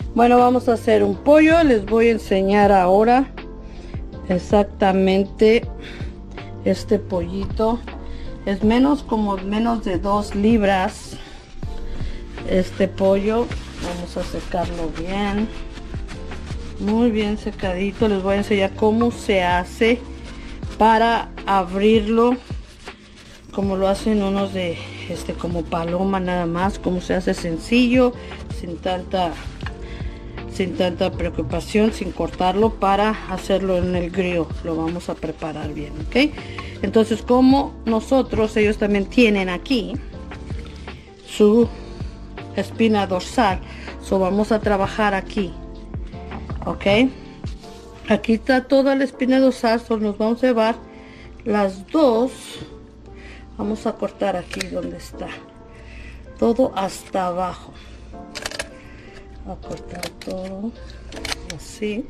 Bueno, vamos a hacer un pollo. Les voy a enseñar ahora exactamente este pollito. Es como menos de 2 libras este pollo. Vamos a secarlo bien, muy bien secadito. Les voy a enseñar cómo se hace para abrirlo, como lo hacen unos de como paloma, nada más. Cómo se hace sencillo, sin tanta preocupación, sin cortarlo, para hacerlo en el grill. Lo vamos a preparar bien, ¿ok? Entonces, como ellos también tienen aquí su espina dorsal, vamos a trabajar aquí, ¿ok? Aquí está toda la espina dorsal, nos vamos a llevar las dos. Vamos a cortar aquí donde está todo hasta abajo. A cortar todo así,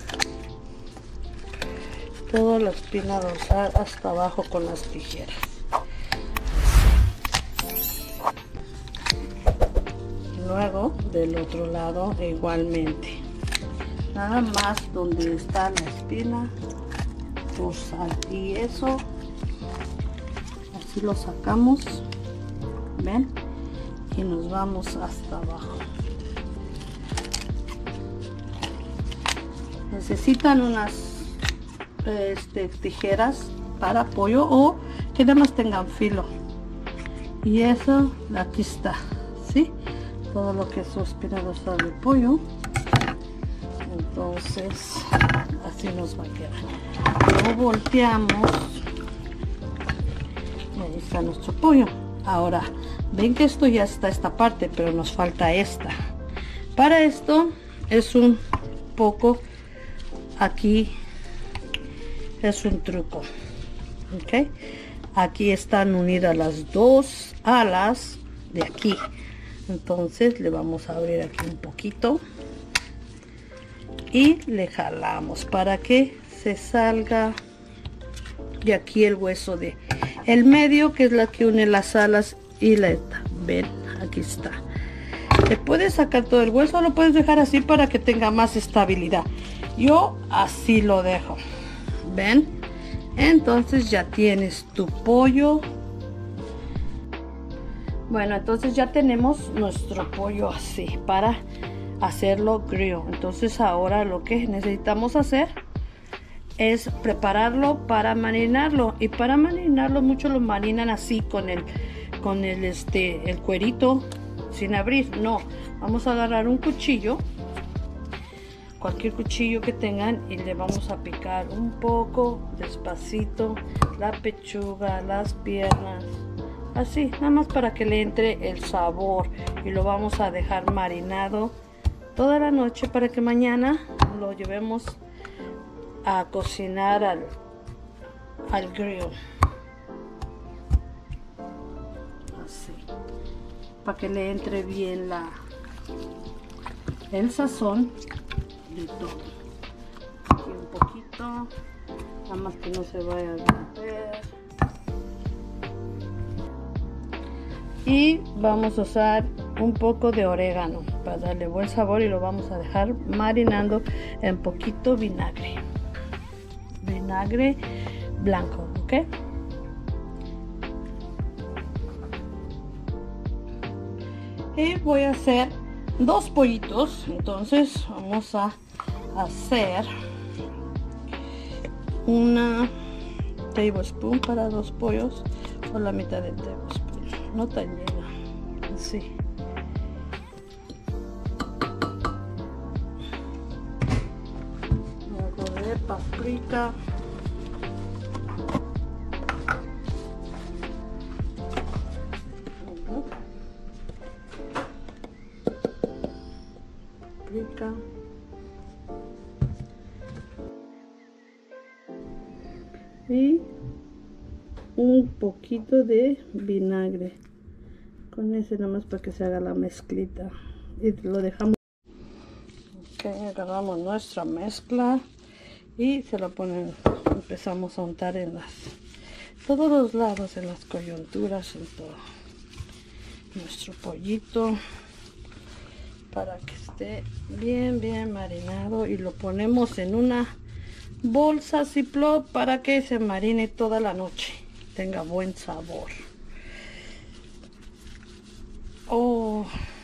toda la espina dorsal hasta abajo con las tijeras. Luego del otro lado igualmente, nada más donde está la espina dorsal, y eso así lo sacamos, ven, y nos vamos hasta abajo. Necesitan unas tijeras para pollo, o que nada más tengan filo, y eso aquí está, ¿sí? Todo lo que es su espina dorsal de pollo. Entonces así nos va a quedar. Luego volteamos y ahí está nuestro pollo. Ahora ven que esto ya está, esta parte, pero nos falta esta. Para esto es un poco, aquí es un truco, ok. Aquí están unidas las dos alas de aquí. Entonces le vamos a abrir aquí un poquito y le jalamos para que se salga de aquí el hueso de el medio, que es la que une las alas y la esta. Ven, aquí está. Le puedes sacar todo el hueso, lo puedes dejar así para que tenga más estabilidad. Yo así lo dejo, ven. Entonces ya tienes tu pollo. Bueno, entonces ya tenemos nuestro pollo así para hacerlo grill. Entonces ahora lo que necesitamos hacer es prepararlo para marinarlo. Y para marinarlo, muchos lo marinan así con el cuerito sin abrir. No, vamos a agarrar un cuchillo, cualquier cuchillo que tengan, y le vamos a picar un poco despacito la pechuga, las piernas, así, nada más para que le entre el sabor, y lo vamos a dejar marinado toda la noche para que mañana lo llevemos a cocinar al grill. Así, para que le entre bien el sazón de todo. Aquí un poquito, nada más que no se vaya a romper. Y vamos a usar un poco de orégano para darle buen sabor, y lo vamos a dejar marinando en poquito vinagre blanco, ¿ok? Y voy a hacer 2 pollitos. Entonces vamos a hacer una tablespoon para 2 pollos, o la mitad de tablespoon, no tan llena, así. Algo de paprika, y un poquito de vinagre, con ese nomás para que se haga la mezclita, y lo dejamos. Ok, agarramos nuestra mezcla y se la empezamos a untar en todos los lados, en las coyunturas, en todo nuestro pollito, para que esté bien marinado, y lo ponemos en una bolsa Ziploc para que se marine toda la noche, tenga buen sabor. Oh,